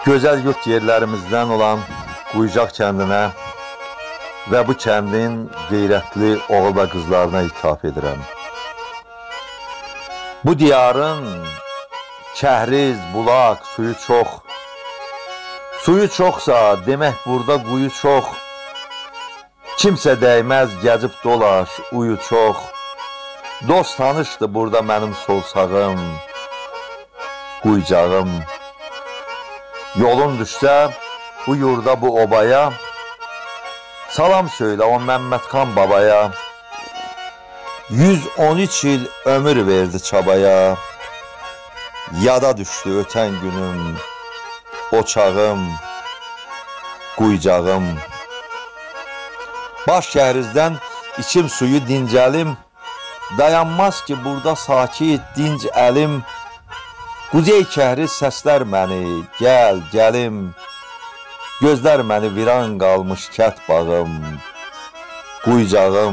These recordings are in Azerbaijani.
Gözəl yurt yerlərimizdən olan Quyucaq kəndinə və bu kəndin qeyrətli oğul və qızlarına ithaf edirəm. Bu diyarın kəhriz, bulaq, suyu çox. Suyu çoxsa demək burada quyu çox. Kimsə dəyməz, gəzib dolaş, uyu çox. Dost tanışdı burada mənim sol sağım, Quyucağım. Yolun düşsə bu yurda, bu obaya, salam söylə o Məmmədxan babaya. 113 il ömür verdi çabaya, yada düşdü ötən günüm, o çağım, Quyucağım. Baş kəhrizdən içim suyu dincəlim, dayanmaz ki burada sakit, dinc əlim. Quzey kəhriz səslər məni, gəl, gəlim, gözlər məni viran qalmış kət bağım, Quyucağım.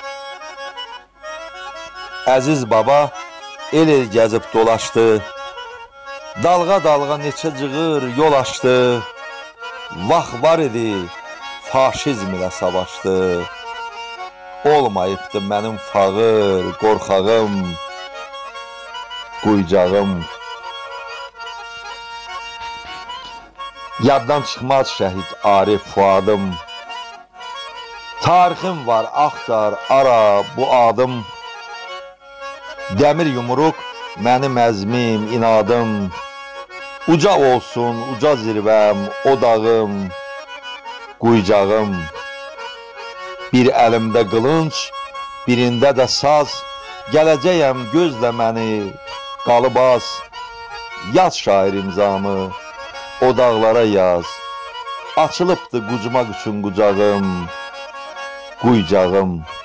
Əziz baba el gəzib dolaşdı, dalğa-dalğa neçə cığır yol açdı. Vaxt var idi, faşizm ilə savaşdı, olmayıbdı mənim fağır, qorxağım, Quyucağım. Yaddan çıxmaz şəhid Arif Fuadım, tarixim var, axtar, ara bu adım. Dəmir yumruq mənim əzmim, inadım, uca olsun, uca zirvəm, o dağım, Quyucağım. Bir əlimdə qılınc, birində də saz, gələcəyəm gözlə məni, qalıbaz. Yaz şair imzamı, o dağlara yaz, açılıbdı qucmaq üçün qucağım, Quyucağım.